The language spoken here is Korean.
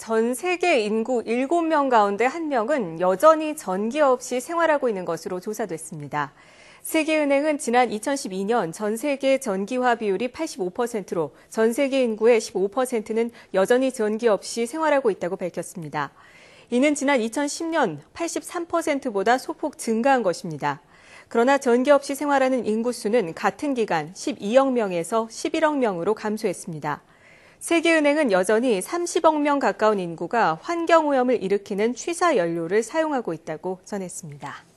전 세계 인구 7명 가운데 1명은 여전히 전기 없이 생활하고 있는 것으로 조사됐습니다. 세계은행은 지난 2012년 전 세계 전기화 비율이 85%로 전 세계 인구의 15%는 여전히 전기 없이 생활하고 있다고 밝혔습니다. 이는 지난 2010년 83%보다 소폭 증가한 것입니다. 그러나 전기 없이 생활하는 인구수는 같은 기간 12억 명에서 11억 명으로 감소했습니다. 세계은행은 여전히 30억 명 가까운 인구가 환경오염을 일으키는 취사 연료를 사용하고 있다고 전했습니다.